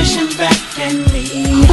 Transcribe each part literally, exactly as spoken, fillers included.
pushing back at me.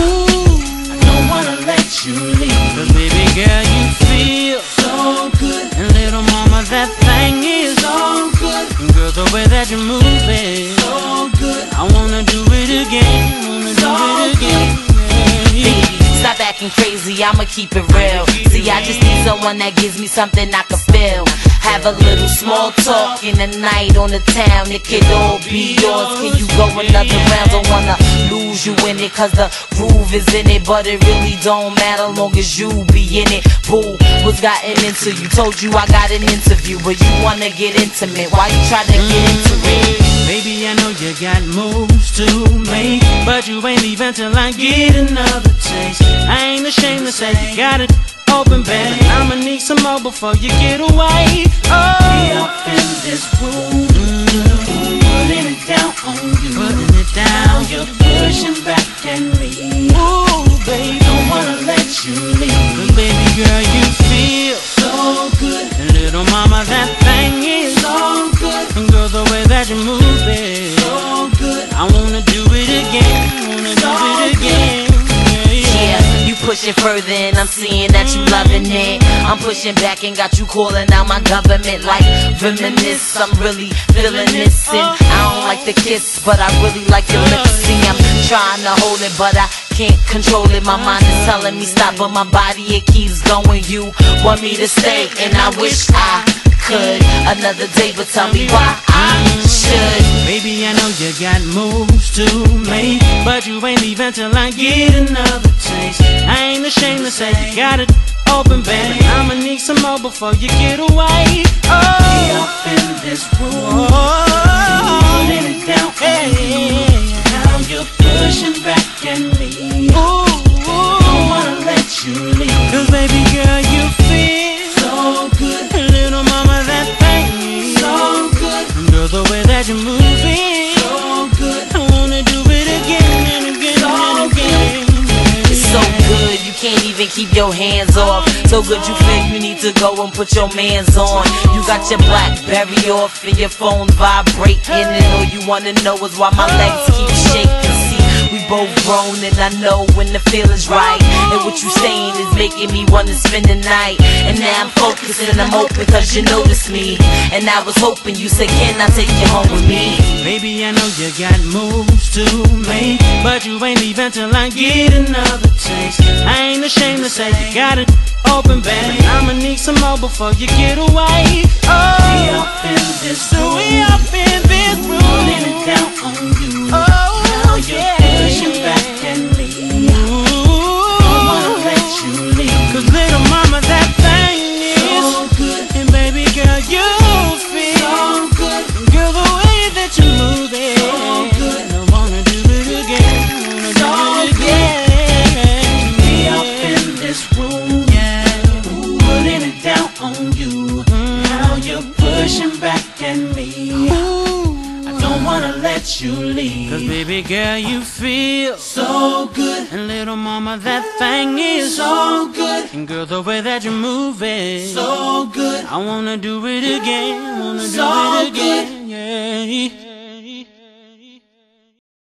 I don't wanna let you leave. Cause baby girl, you feel so good. And little mama, that thing is so good. And girl, the way that you move it, so good. I wanna do it again, wanna so do it again. Yeah. Baby, stop acting crazy, I'ma keep it real. See, I just need someone that gives me something I can feel. Have a little small talk in the night on the town. It could all be yours. Can you go another round? Don't wanna lose you in it, cause the groove is in it. But it really don't matter long as you be in it. Boo, what's gotten into you? Told you I got an interview, but you wanna get intimate. Why you try to get into it? Baby, I know you got moves to make, but you ain't leaving till I get another taste. I ain't ashamed to say you got it open, baby. I'ma need some more before you get away. Oh, we up in this room, mm-hmm. Putting it down on you, putting it down. Now you're pushing back at me. Ooh, baby, don't wanna let you leave. Cause baby girl, you feel so good. And little mama, that thing is so good. And girl, the way that you move it, so good. I wanna do it again, wanna so do it again. Pushing further and I'm seeing that you loving it. I'm pushing back and got you calling out my government like reminisce. I'm really feeling this and I don't like the kiss, but I really like your lips. See, I'm trying to hold it, but I can't control it. My mind is telling me stop, but my body, it keeps going. You want me to stay and I wish I could another day, but tell me why I should. Baby, I know you got moves to make, but you ain't leaving till I get another taste. I ain't ashamed to say you got it open, baby. I'ma need some more before you get away. Oh, we up in this room, oh, putting it down on you. Now you're pushing back at me. Ooh, don't wanna let you leave. Cause baby girl, you feel so good. Little mama, that thing so good. And girl, the way that you move it, so good. I wanna do it again and again so and again. It's so good, you can't even keep your hands off. So good you feel you need to go and put your mans on. You got your BlackBerry off and your phone vibrating, and all you wanna know is why my legs keep shaking. See, we both grown and I know when the feeling's right. And what you saying is making me wanna spend the night. And now I'm focused and I'm open cause you noticed me. And I was hoping you said, can I take you home with me? Baby, I know you got moves to make, but you ain't leaving till I get another taste. I ain't ashamed to say you got it open, baby. I'ma need some more before you get away. Oh, we up in this room, so we up in this room, putting it down on you. Oh, now you're yeah. pushing back at me. Don't wanna let you leave. Cause little mama, that thing is so good. And baby girl, you feel so good. Girl, the way that you move it, so good. I wanna do it again, wanna so do it again. We up in this room, yeah, putting it down on you. Mm. Now you're pushing back at me. I don't wanna let you leave. Cause baby girl, you feel so good. And little mama, that thing is so good. And girl, the way that you move it, so good. I wanna do it again, wanna so do it again, good. yeah.